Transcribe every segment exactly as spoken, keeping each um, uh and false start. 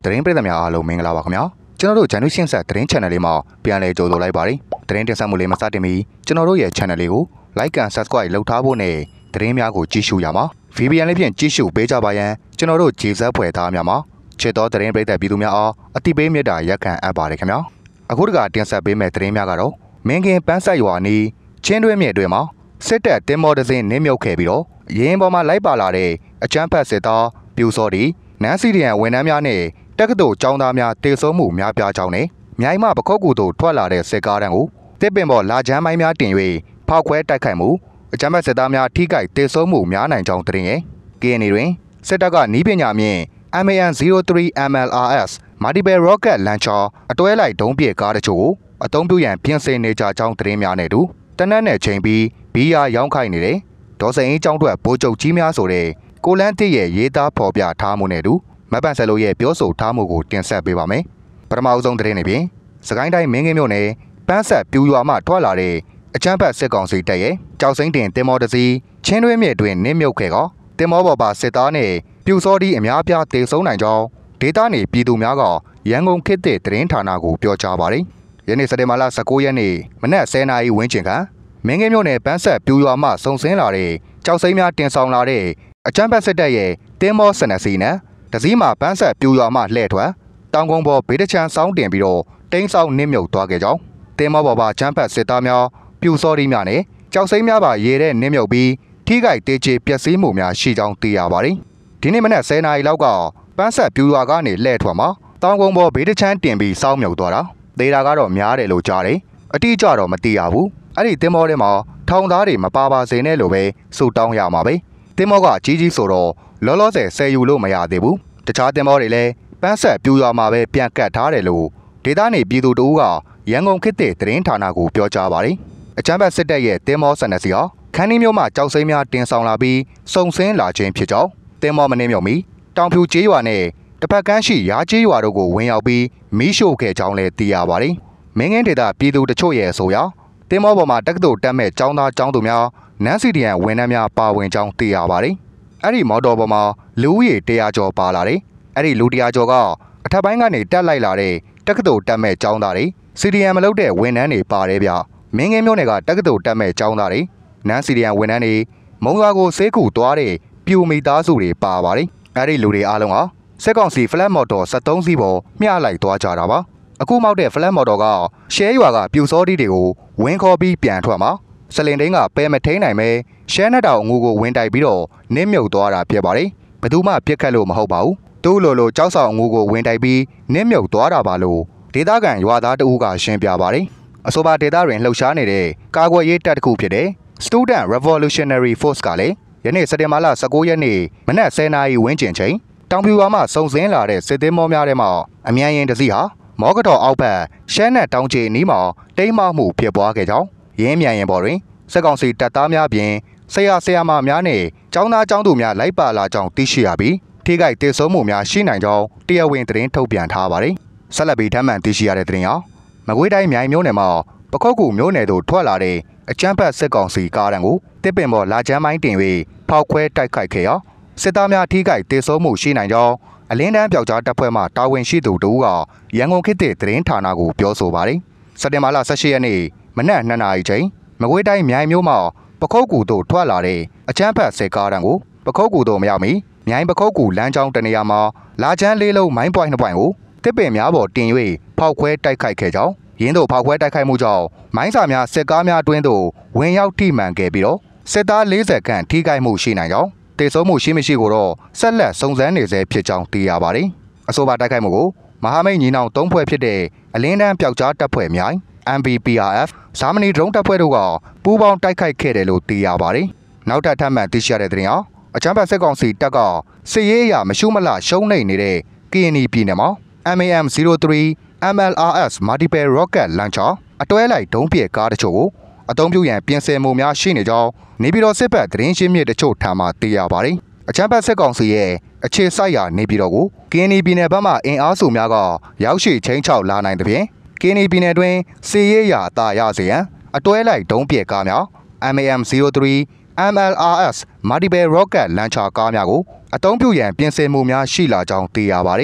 တရင်ပြည်သူများအားလုံးမင်္ဂလာပါခင်ဗျာကျွန်တော်တို့ Channel ရှင်းဆက်တရင် Channel လေးမှာပြန်လည်ကြိုဆိုလိုက်ပါတယ်တရင်တင်ဆက်မှုလေးမစတင်မီကျွန်တော်တို့ရဲ့ Channel လေးကို Like and Subscribe လုပ်ထားဖို့နဲ့တရင်များကိုကြည့်ရှုရမှာ ဗီ ပီ အန် လေးဖြင့်ကြည့်ရှုပေးကြပါရန်ကျွန်တော်တို့ဂျေဇက်ဖွဲ့သားများမှာချစ်တော်တရင်ပြည်သက်ပြည်သူများအားအတိပေးမြတ်တာရက်ခံအပ်ပါတယ်ခင်ဗျာအခုတကတင်ဆက်ပေးမယ့်တရင်များကတော့မင်းကင်ပန်းဆက်ရွာနီးချင်းတွဲမြစ်တွင်မှာစစ်တပ်တင်မော်ဒဇင်းနင်းမြုပ်ခဲ့ပြီးတော့ရင်းပေါ်မှာလိုက်ပါလာတဲ့အချမ်းဖတ်စစ်သားပြူစော်ဒီနန်းစီရီယန်ဝန်ထမ်းများနဲ့တက္ကသိုလ်ကျောင်းသားများတေဆုံးမှုများပြားကြောင်းနဲ့မြိုင်မပခုတ်ကူတို့ထွက်လာတဲ့စစ်ကားတန်းကိုတစ်ပင်ပေါ်လာချမ်းမိုင်းများတင်၍ဖောက်ခွဲတိုက်ခိုက်မှုအချမ်းဖတ်စစ်သားများထိခိုက်တေဆုံးမှုများနိုင်ကြောင်းသတင်းရဲ့ ကေ အန် အေ တွင်စစ်တပ်ကနီးပညာမြင့် အမ် အေ အန် ဇီးရိုးသရီး အမ် အယ် အာร์ ess Multiple Rocket Launcher အတွဲလိုက်ဒုံးပစ်ကားတချို့ကိုအသုံးပြုရန်ပြင်ဆင်နေကြကြောင်းသတင်းများနဲ့တူတနက်နဲ့ချိန်ပြီးဘီယာရောင်းခိုင်းနေတဲ့ဒေါ်စိန်အင်းကျောင်းထွက်ဗိုလ်ချုပ်ကြီးများဆိုတဲ့ကိုလန်းတစ်ရဲ့ရေးသားဖော်ပြထားမှုနဲ့တူမပန့်ဆက်လို့ရဲ့ပြောဆိုထားမှုကိုတင်ဆက်ပေးပါမယ်ပထမအဆုံးသတင်းတွေပြင်စကိုင်းတိုင်းမင်းကင်းမြို့နယ်ပန်းဆက်ပြူရွာမှထွက်လာတဲ့အချမ်းဖတ်စစ်ကောင်စီတပ်ရဲ့ကြောက်စိမ့်တင်တင်မောတစီချင်းတွဲမြစ်တွင်နင်းမြုပ်ခဲ့ကတင်မောပေါ်ပါစစ်သားနဲ့ပြူစောဒီအများပြားတေဆုံးနိုင်ကြောင်းဒေသနေပြည်သူများကရန်ကုန်ခေတ်သစ်သတင်းဌာနကိုပြောကြားပါတယ်ယနေ့စက်တင်ဘာလ၁၉ရက်နေ့မနက်၁၀နာရီဝန်းကျင်ကမင်းကင်းမြို့နယ်ပန်းဆက်ပြူရွာမှစုံစင်းလာတဲ့ကြောက်စိမ့်များတင်ဆောင်လာတဲ့အချမ်းဖတ်စစ်တပ်ရဲ့တင်မောစနစီနဲ့တစည်းမှာပန်းဆက်ပြူရွာမှလှည့်ထွက်တောင်ကုန်းပေါ်ဘေးတချမ်းစောင်းတင်ပြီးတော့တိန်းဆောင်နစ်မြုပ်သွားခဲ့ကြောင်းတင်မောပေါ်ပါချမ်းဖတ်စစ်သားများပြူစောဒီများနဲ့ကြောက်စိမ့်များပါရေတဲ့နစ်မြုပ်ပြီးထိခိုက်တေချေပျက်စီးမှုများရှိကြောင်းသိရပါတယ်ဒီနေ့မနက်၁၀နာရီလောက်ကပန်းဆက်ပြူရွာကနေလှည့်ထွက်မှာတောင်ကုန်းပေါ်ဘေးတချမ်းတင်ပြီးစောင်းမြုပ်သွားတာဒေတာကတော့များတယ်လို့ကြားတယ်အတိအကျတော့မသိရဘူးအဲ့ဒီတင်မောထဲမှာထောင်သားတွေမပါပါစေနဲ့လို့ပဲစုတောင်းရမှာပဲတင်မောကကြီးကြီးဆိုတော့လောလောဆယ်ဆယ်ယူလို့မရသေးဘူးတခြားတင်မောတွေလည်းပန်းဆက်ပြူရွာမှာပဲပြန်ကတ်ထားတယ်လို့ဒေသနေပြည်သူတို့ကရန်ကုန်ခေတ်သစ်သတင်းဌာနကိုပြောကြားပါတယ်အချမ်းဘတ်စစ်တပ်ရဲ့တင်မောဆန်နစီဟာခန်းနီးမြို့မှာကြောက်စိမ့်များတင်ဆောင်လာပြီးစုံစင်းလာခြင်းဖြစ်ကြောင်းတင်မောမနေမြုံမီတောင်ဖြူကျေးရွာနဲ့တစ်ဖက်ကမ်းရှိရာကျေးရွာတို့ကိုဝင်ရောက်ပြီးမီးရှို့ခဲ့ကြောင်းလည်းသိရပါတယ်မင်းငင်းဒေသပြည်သူတချို့ရဲ့ဆိုရာတင်မောပေါ်မှာတက္ကသိုလ်တက်မဲ့ကျောင်းသားကျောင်းသူများနန်းစီဒီယန်ဝန်ထမ်းများပါဝင်ကြောင်းသိရပါတယ်အဲ့ဒီမော်တော်ပေါ်မှာလူဦးရေတရာကျော်ပါလာတယ်အဲ့ဒီလူတရာကျော်ကအထက်ပိုင်းကနေတက်လိုက်လာတဲ့တက္ကသိုလ်တက်မဲ့ကျောင်းသားတွေစီဒီယန်မလုပ်တဲ့ဝန်ထမ်းတွေပါတယ်ဗျမင်းငင်းမျိုးနယ်ကတက္ကသိုလ်တက်မဲ့ကျောင်းသားတွေနန်းစီဒီယန်ဝန်ထမ်းတွေမုံရွာကိုဆေးကူသွားတဲ့ပြူမိသားစုတွေပါပါတယ်အဲ့ဒီလူတွေအားလုံးဟာစက်ကောင်စီဖလက်မော်တော်၁၃စီးပေါ်မျှလိုက်သွားကြတာပါအခုမောက်တဲ့ဖလက်မော်တော်ကရှဲရွာကပြူစောဒီတွေကိုဝင်းခေါ်ပြီးပြန်ထွက်မှာစလင်တိန်ကပဲမထိန်နိုင်ပဲရှဲနှက်တောင်အငူကိုဝင်တိုက်ပြီးတော့နင်းမြုပ်သွားတာဖြစ်ပါတယ်ဘယ်သူမှပြစ်ခတ်လို့မဟုတ်ပါဘူးသူ့လိုလိုကြောက်ဆောင်အငူကိုဝင်တိုက်ပြီးနင်းမြုပ်သွားတာပါလို့ဒေသခံရွာသားတအူးကရှင်းပြပါတယ်အဆိုပါဒေသတွင်လှုပ်ရှားနေတဲ့ကာကွယ်ရေးတပ်တစ်ခုဖြစ်တဲ့ Student Revolutionary Force ကလည်းယနေ့စက်တင်ဘာလ၁၉ရက်နေ့မနက်၁၀နာရီဝန်းကျင်ချိန်တောင်ပြူရွာမှစုံစင်းလာတဲ့စစ်သေးမောများထဲမှာအမြန်ရင်တစီဟာမောကတော်အောက်ဘက်ရှမ်းနဲ့တောင်ချေနီးမှာတိမ်းမမှုဖြစ်ပွားခဲ့ကြောင်းရင်းမြန်ရင်ပေါ်တွင်စက်ကောင်စီတပ်သားများပြင်ဆရာဆရာမများနဲ့ကျောင်းသားကျောင်းသူများလိုက်ပါလာကြောင်းသိရှိရပြီးထိခိုက်ဒေဆုံးမှုများရှိနိုင်ကြောင်းတရားဝင်သတင်းထုတ်ပြန်ထားပါတယ်ဆက်လက်ပြီးထပ်မံသိရှိရတဲ့သတင်းဟာမကွေးတိုင်းမြိုင်မြို့နယ်မှာပခုတ်ကူမြို့နယ်သို့ထွက်လာတဲ့အချမ်းဖတ်စစ်ကောင်စီကားတန်းကိုတစ်ပင်ပေါ်လာချမ်းမိုင်းတင်၍ဖောက်ခွဲတိုက်ခိုက်ခဲ့ရာစစ်သားများထိခိုက်ဒေဆုံးမှုရှိနိုင်ကြောင်းအလင်းတန်းပျောက်ကြားတပ်ဖွဲ့မှတာဝန်ရှိသူတို့ကရန်ကုန်ခေတ်သစ်သတင်းဌာနကိုပြောဆိုပါတယ်စက်တင်ဘာလ၁၈ရက်နေ့မနက်၂နာရီချိန်မကွေးတိုင်းမြိုင်မြို့မှာပခုတ်ကူတို့ထွက်လာတဲ့အချမ်းဖတ်စစ်ကားတန်းကိုပခုတ်ကူတို့မရောက်မီမြိုင်ပခုတ်ကူလမ်းကြောင်းတနေရာမှာလာချမ်းလေးလုံးမိုင်းပွိုင်းနှစ်ပွိုင်းကိုတစ်ပင်များပေါ်တင်၍ဖောက်ခွဲတိုက်ခိုက်ခဲ့ကြောင်းရင်းတို့ဖောက်ခွဲတိုက်ခိုက်မှုကြောင့်မိုင်းစာများစစ်ကားများတွင်းသို့ဝင်ရောက်ထိမှန်ခဲ့ပြီးတော့စစ်သား၄၀ခန့်ထိခိုက်မှုရှိနိုင်ကြောင်းတေဆုံးမှုရှိမရှိကိုတော့ဆက်လက်စုံစမ်းနေဆဲဖြစ်ကြောင်းသိရပါတယ်အဆိုပါတိုက်ခိုက်မှုကိုမဟာမိတ်ညီနောင်သုံးဖွဲ့ဖြစ်တဲ့အလင်းတန်းပျောက်ကြားတပ်ဖွဲ့များ အမ် ဘီ ပီ အာร์ အက်ဖ် ဇာမနီဒရုန်းတပ်ဖွဲ့တို့ကပူးပေါင်းတိုက်ခိုက်ခဲ့တယ်လို့သိရပါတယ်နောက်ထပ်ထပ်မံသိရှိရတဲ့သတင်းဟာအချမ်းဘတ်စစ်ကောင်စီတပ်ကစစ်ရေးအရာမရှုမလရှုံးနေနေတဲ့ ကေ အန် အေ ပြည်နယ်မှာ အမ် အေ အမ် ဇီးရိုးသရီး အမ် အယ် အာร์ ess Multiple Rocket Launcher အတွဲလိုက်ဒုံးပစ်ကားတချို့ကိုအသုံးပြုရန်ပြင်ဆင်မှုများရှိနေကြောင်းနေပြည်တော်စစ်ဘက်သတင်းရှင်းမြစ်တချို့ထံမှသိရပါတယ်အချမ်းဘတ်စစ်ကောင်စီရဲ့အခြေစိုက်ရာနေပြည်တော်ကို ကေ အန် အေ ပြည်နယ်ဘက်မှအင်အားစုများကရောက်ရှိချင်းချောက်လာနိုင်တဲ့ဖြင့် ကေ အန် အေ ပြည်နယ်တွင်စစ်ရေးရာအသာရစေရန်အတွဲလိုက်ဒုံးပစ်ကားများ အမ် အေ အမ် ဇီးရိုးသရီး အမ် အယ် အာร์ ess Multiple Rocket Launcher ကားများကိုအသုံးပြုရန်ပြင်ဆင်မှုများရှိလာကြောင်းသိရပါတယ်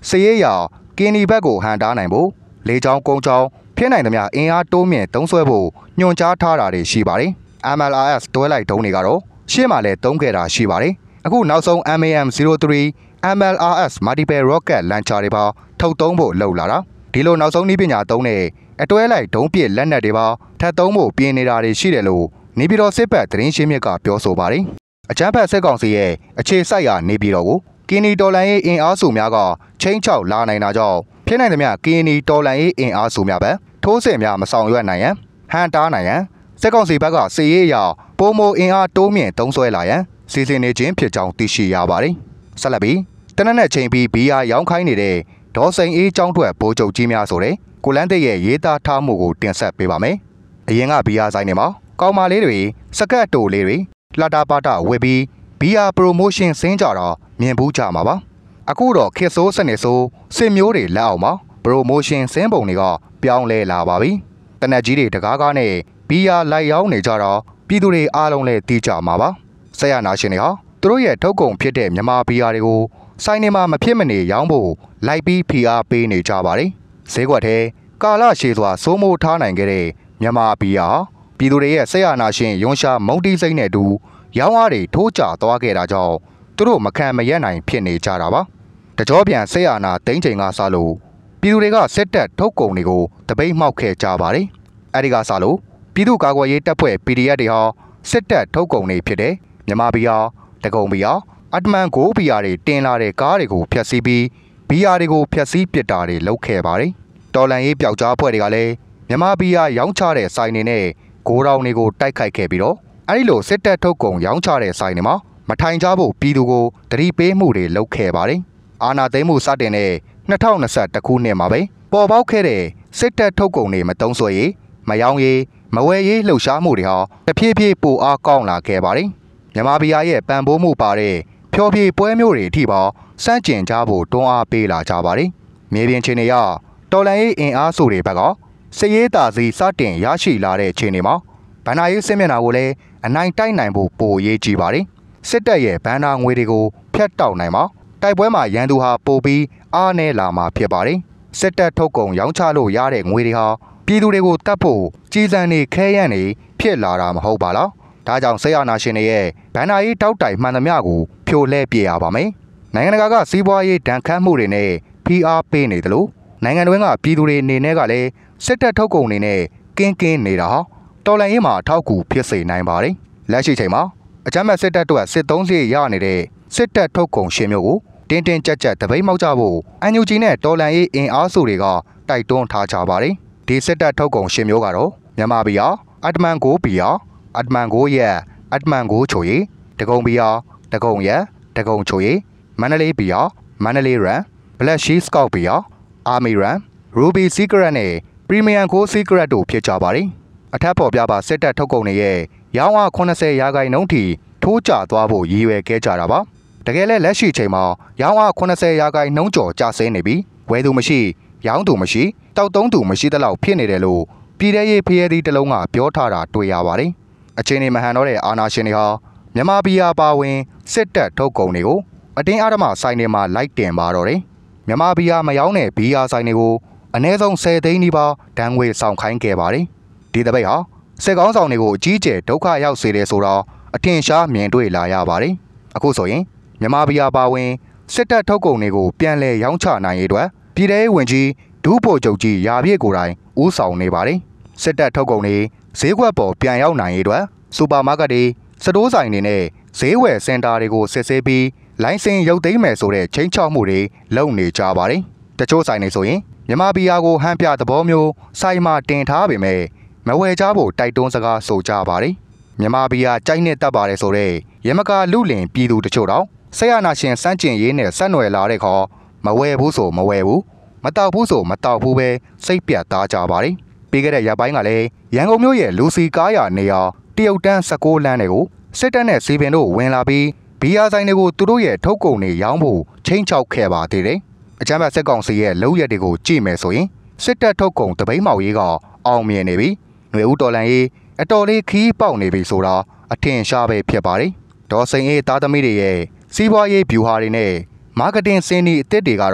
စရေးရကင်းနီဘက်ကိုဟန်တားနိုင်ဖို့လေချောင်းကုန်းချောင်းဖြစ်နိုင်သမျှအင်အားတိုးမြင့်သုံးဆွဲဖို့ညွှန်ကြားထားတာတွေရှိပါတယ်။ M L R S တွဲလိုက်ဒုံးတွေကတော့ရှေ့မှာလည်းသုံးခဲ့တာရှိပါတယ်။အခုနောက်ဆုံး M A M ศูนย์สาม M L R S Multiple Rocket Launcher တွေပါထုတ်သုံးဖို့လှုပ်လာတာဒီလိုနောက်ဆုံးနည်းပညာသုံးတဲ့အတွဲလိုက်ဒုံးပစ်လက်နက်တွေပါထပ်သုံးဖို့ပြင်နေတာတွေရှိတယ်လို့နေပြည်တော်စစ်ဘက်သတင်းရှင်းမြစ်ကပြောဆိုပါတယ်။အကြမ်းဖက်စစ်ကောင်စီရဲ့အခြေစိုက်ရာနေပြည်တော်ကိုကင်းနီတော်လန်ရေးအင်အားစုများကချင်းချောက်လာနိုင်တာကြောင့်ဖြစ်နိုင်သမျှကင်းနီတော်လန်ရေးအင်အားစုများပဲထိုးစစ်များမဆောင်ရွက်နိုင်ရန်ဟန်တားနိုင်ရန်စစ်ကောင်စီဘက်ကစစ်ရေးအရပုံမိုအင်အားတိုးမြင့်သုံးဆွဲလာရန်စီစဉ်နေခြင်းဖြစ်ကြောင်းသိရှိရပါတယ်။ဆက်လက်ပြီးတနက်နဲ့ချိန်ပြီးဘီယာရောင်းခိုင်းနေတဲ့ဒေါ်စိန်အေးကျောင်းထွက်ဗိုလ်ချုပ်ကြီးများဆိုတဲ့ကိုလန်းသိရဲ့ရေးသားထားမှုကိုတင်ဆက်ပေးပါမယ်။အရင်ကဘီယာဆိုင်တွေမှာကောင်မလေးတွေစကတ်တိုလေးတွေလှတာပါတာဝယ်ပြီးဘီယာပရိုမိုးရှင်းဆင်းကြတာမြင်ဘူးကြမှာပါ။အခုတော့ခေတ်ဆိုးစနစ်ဆိုးစစ်မျိုးတွေလက်အောက်မှာပရိုမိုးရှင်းဆင်းပုံတွေကပြောင်းလဲလာပါပြီ။တနက်ကြီးတွေတကားကားနဲ့ဘီယာလိုက်ရောင်းနေကြတော့ပြည်သူတွေအားလုံးလည်းသိကြမှာပါ။ဆက်ရနာရှင်တွေဟာသူတို့ရဲ့ထုတ်ကုန်ဖြစ်တဲ့မြန်မာဘီယာတွေကိုဆိုင်နေမှာမဖြစ်မနေရောင်းဖို့လိုက်ပြီးဖိအားပေးနေကြပါတယ်။ဈေးကွက်ထဲကာလရှည်စွာစိုးမိုးထားနိုင်ခဲ့တဲ့မြန်မာဘီယာပြည်သူတွေရဲ့ဆက်ရနာရှင်ယွန်းရှာမုံတီးစိမ့်နဲ့တူရောင်းအားတွေထိုးကျသွားခဲ့တာကြောင့်သူတို့မခံမရက်နိုင်ဖြစ်နေကြတာပါ။တကြောပြန်ဆက်ရနာတိမ့်ချိန်ကစလို့ပြည်သူတွေကစစ်တပ်ထုတ်ကုန်တွေကိုတပိတ်မှောက်ခဲ့ကြပါတယ်။အဲဒီကစလို့ပြည်သူ့ကာကွယ်ရေးတပ်ဖွဲ့ P D F တွေဟာစစ်တပ်ထုတ်ကုန်တွေဖြစ်တဲ့မြန်မာဘီယာတကုံဘီယာအတမန်ကိုဘီယာတွေတင်လာတဲ့ကားတွေကိုဖျက်ဆီးပြီးဘီယာတွေကိုဖျက်ဆီးပစ်တာတွေလုပ်ခဲ့ပါတယ်။တော်လန်ရေးပျောက်ကြားဖွဲ့တွေကလည်းမြန်မာဘီယာရောင်းချတဲ့ဆိုင်တွေနဲ့ဂိုးတောင်တွေကိုတိုက်ခိုက်ခဲ့ပြီးတော့အဲဒီလိုစစ်တပ်ထုတ်ကုန်ရောင်းချတဲ့ဆိုင်တွေမှာမထိုင်ကြဖို့ပြည်သူကိုတတိပေးမှုတွေလုပ်ခဲ့ပါတယ်။အာဏာသိမ်းမှုစတင်တဲ့၂၀၂၁ခုနှစ်မှာပဲပေါ်ပေါက်ခဲ့တဲ့စစ်တပ်ထုတ်ကုန်တွေမတုံးဆွဲရေးမရောင်းရေးမဝယ်ရေးလှုပ်ရှားမှုတွေဟာတဖြည်းဖြည်းပိုအားကောင်းလာခဲ့ပါတယ်။မြန်မာဘီယာရဲ့ပံ့ပိုးမှုပါတဲ့ဖျော်ဖြေပွဲမျိုးတွေအထိပါစန့်ကျင်ကြဖို့တွန်းအားပေးလာကြပါတယ်။မြေပြင်ခြေနေရတော်လန်ရေးအင်အားစုတွေဘက်ကစစ်ရေးတာစီစတင်ရရှိလာတဲ့ခြေနေမှာဗန္ဒာရေးစစ်မျက်နှာကိုလည်းအနိုင်တိုက်နိုင်ဖို့ပိုအရေးကြီးပါတယ်။စစ်တပ်ရဲ့ဗန္ဒာငွေတွေကိုဖျက်တောက်နိုင်မှာတိုက်ပွဲမှာရန်သူဟာပိုပြီးအားနည်းလာမှာဖြစ်ပါတယ်။စစ်တပ်ထုတ်ကုန်ရောင်းချလို့ရတဲ့ငွေတွေဟာပြည်သူတွေကိုတတ်ဖို့ကြီးစံနေခဲရန်နေဖြစ်လာတာမဟုတ်ပါလား။ဒါကြောင့်ဆေးရနာရှင်တွေရဲ့ဗန္ဒာရေးတောက်တိုင်မှန်သမျှကိုဖြိုလှဲပြရပါမယ်။နိုင်ငံတကာကစီးပွားရေးဒဏ်ခတ်မှုတွေနဲ့ဖိအားပေးနေတယ်လို့နိုင်ငံတွင်းကပြည်သူတွေအနေနဲ့ကလည်းစစ်တပ်ထုတ်ကုန်တွေနဲ့ကင်းကင်းနေတာဟာတော်လှန်ရေးမှာထောက်ကူဖြစ်စေနိုင်ပါတယ်။လက်ရှိချိန်မှာအကြမ်းဖက်စစ်တပ်တို့စစ်သုံးစီရနေတဲ့စစ်တပ်ထုတ်ကုန်ရှင်မျိုးကိုတင်းတင်းကြပ်ကြပ်တပိတ်မောက်ကြဖို့အန်ယူဂျီနဲ့တော်လှန်ရေးအင်အားစုတွေကတိုက်တွန်းထားကြပါတယ်။ဒီစစ်တပ်ထုတ်ကုန်ရှင်မျိုးကတော့မြန်မာဘီယာအတမန်ကိုဘီယာအတမန်ကိုရက်အတမန်ကိုချိုရီတကုံဘီယာတကုံရက်တကုံချိုရီမန္တလေးဘီယာမန္တလေးရန်ဘလက်ရှိစကောက်ဘီယာအာမီရန်ရူဘီစီကရက်နဲ့ပရီမီယံကိုစီကရက်တို့ဖြစ်ကြပါတယ်။အထက်ပေါ်ပြပါစစ်တပ်ထုတ်ကုန်တွေရဲ့ရောင်းအား၈၀ရာခိုင်နှုန်းထိထိုးကျသွားဖို့ရည်ရွယ်ခဲ့ကြတာပါ။တကယ်လဲလက်ရှိချိန်မှာရောင်းအား၈၀ရာခိုင်နှုန်းကျော်ကျဆင်းနေပြီးဝယ်သူမရှိရောင်းသူမရှိတောက်သုံးသူမရှိတဲ့လောက်ဖြစ်နေတယ်လို့ပြည်ထရေးဖရဲသီးတစ်လုံးကပြောထားတာတွေ့ရပါတယ်။အချင်းနေမဟန်တော့တဲ့အာဏာရှင်တွေဟာမြန်မာပြည်ပါဝင်စစ်တပ်ထုတ်ကုန်တွေကိုအတင်းအဓမ္မဆိုင်တွေမှာလိုက်တင်ပါတော့တယ်။မြန်မာပြည်မရောင်းတဲ့ဘီယာဆိုင်တွေကိုအနည်းဆုံး၁၀သိန်းနီးပါးဒဏ်ငွေဆောင်ခိုင်းခဲ့ပါတယ်။ဒီတပိတ်ဟာစစ်ကောင်းဆောင်တွေကိုအကြီးကျယ်ဒုက္ခရောက်စေတယ်ဆိုတော့အထင်ရှားမြင်တွေ့လာရပါတယ်။အခုဆိုရင်မြန်မာပြည်ပါဝင်စစ်တပ်ထုတ်ကုန်တွေကိုပြန်လည်ရောင်းချနိုင်ရေးအတွက်ပြည်ထရေးဝန်ကြီးဒူးဖို့ချုပ်ကြီးရာပြည့်ကိုယ်တိုင်ဦးဆောင်နေပါတယ်။စစ်တပ်ထုတ်ကုန်တွေဈေးကွက်ပေါ်ပြန်ရောက်နိုင်ရေးအတွက်စူပါမားကတ်တွေစတိုးဆိုင်တွေနဲ့ဈေးဝယ်စင်တာတွေကိုစစ်ဆေးပြီးလိုင်စင်ရုပ်သိမ်းမယ်ဆိုတဲ့ချိန်ချောက်မှုတွေလုပ်နေကြပါတယ်။တချို့ဆိုင်တွေဆိုရင်မြန်မာပြည်ကိုဟန်ပြသဘောမျိုးစိုင်းမှာတင်ထားပေမဲ့မဝယ်ကြဖို့တိုက်တွန်းစကားဆိုကြပါတယ်။မြန်မာပြည်ကြိုက်နဲ့တက်ပါတယ်ဆိုတဲ့ရမကာလူလင်ပြည်သူတချို့တော့ဆက်ရနာရှင်စန့်ကျင်ရေးနဲ့ဆက်နွယ်လာတဲ့ခေါမဝယ်ဘူးဆိုမဝယ်ဘူးမတောက်ဘူးဆိုမတောက်ဘူးပဲစိတ်ပြတ်သားကြပါတယ်။ပြီးခဲ့တဲ့ရက်ပိုင်းကလည်းရန်ကုန်မြို့ရဲ့လူစီကားရနေရာတရုတ်တန်း၁၉လမ်းတွေကိုစစ်တပ်နဲ့စီပင်တို့ဝင်လာပြီးဘီယာဆိုင်တွေကိုသူတို့ရဲ့ထုတ်ကုန်တွေရောင်းဖို့ချိန်ချောက်ခဲ့ပါသေးတယ်။အကြမ်းဖက်စစ်ကောင်စီရဲ့လုပ်ရက်တွေကိုကြည့်မယ်ဆိုရင်စစ်တပ်ထုတ်ကုန်တပိတ်မောက်ရေးကအောင်မြင်နေပြီ။ຫນွေဦးတော်လန်ရေးအတော်လေးခီးပေါက်နေပြီဆိုတာအထင်ရှားပဲဖြစ်ပါတယ်။ဒေါ်စိန်အေးသားသမီးတွေရဲ့စီးပွားရေးဗျူဟာတွေနဲ့မားကတ်တင်စင်းဒီအသစ်တွေကတော့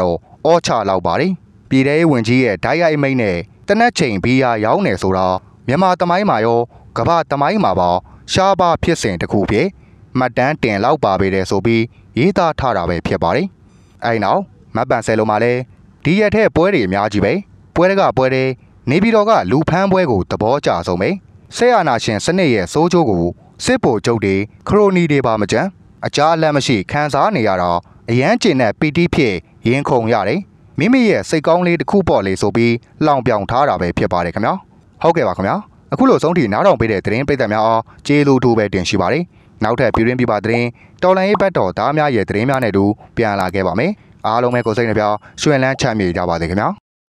အောချလောက်ပါတယ်ပြည်ထောင်ဝင်ကြီးရဲ့ဓာတ်ရိုက်မိတ်နဲ့တနက်ချိန်ဘီယာရောင်းနေဆိုတော့မြန်မာတမိုင်းမှာရောကမ္ဘာတမိုင်းမှာပါရှားပါဖြစ်စဉ်တစ်ခုဖြစ်မှတ်တမ်းတင်လောက်ပါပေတယ်ဆိုပြီးရေးသားထားတာပဲဖြစ်ပါတယ်အဲနောက်မတ်ပန်ဆယ်လိုမှာလဲဒီရက်ထဲပွဲတွေအများကြီးပဲပွဲတကပွဲတွေနေပြည်တော်ကလူဖမ်းပွဲကိုသဘောကျဆုံးပဲဆေးအာနာရှင်စနစ်ရဲ့စိုးချိုးကိုစစ်ဗိုလ်ချုပ်တွေခရိုနီတွေပါမကြမ်းအကြားအလန့်မရှိခန်းစားနေရတော့အရန်ကျင်တဲ့ပီတီဖြစ်ရင်ခုန်ရတယ်မိမိရဲ့စိတ်ကောင်းလေးတစ်ခုပေါ့လေဆိုပြီးလောင်ပြောင်ထားတာပဲဖြစ်ပါတယ်ခင်ဗျာဟုတ်ကဲ့ပါခင်ဗျာအခုလိုဆုံးထိနားထောင်ပေးတဲ့သတင်းပိတ်သက်များအားကျေးဇူးတူပဲတင်ရှိပါတယ်နောက်ထပ်ပြည်တွင်းပြပသတင်းတော်လန်ရေးဘက်တော်သားများရဲ့သတင်းများနဲ့တူပြန်လာခဲ့ပါမယ်အားလုံးပဲကိုယ်စိတ်နှပြရွှင်လန်းချမ်းမြေကြပါစေခင်ဗျာ